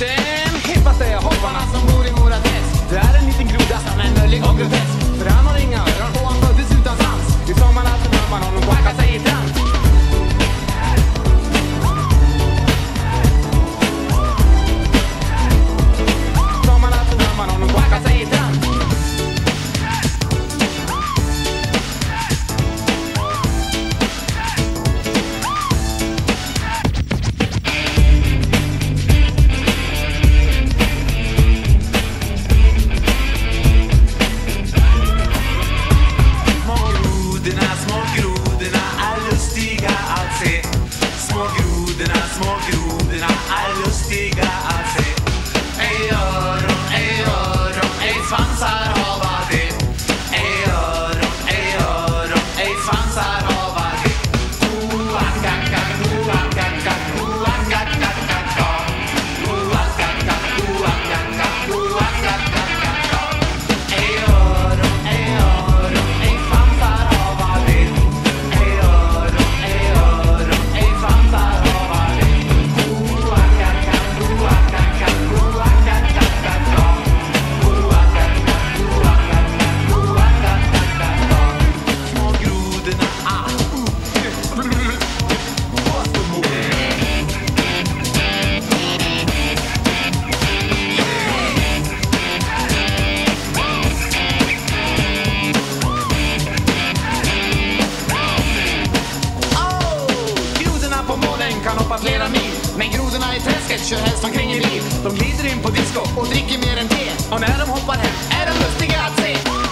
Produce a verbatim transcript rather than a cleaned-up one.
Den hippaste hopparna som bor i Mora träsk. Det är en liten groda som är nöllig och grotesk. För han har inga öron och han föddes utan svans. I sommarnatten hör man honom backa sig i trans. Sommarnatten hör man honom backa sig i trans. Kan hoppa flera mil, men grodorna i träsket kör helst omkring i bil. De glider in på disco och dricker mer än te. Och när de hoppar hem är de lustiga att se.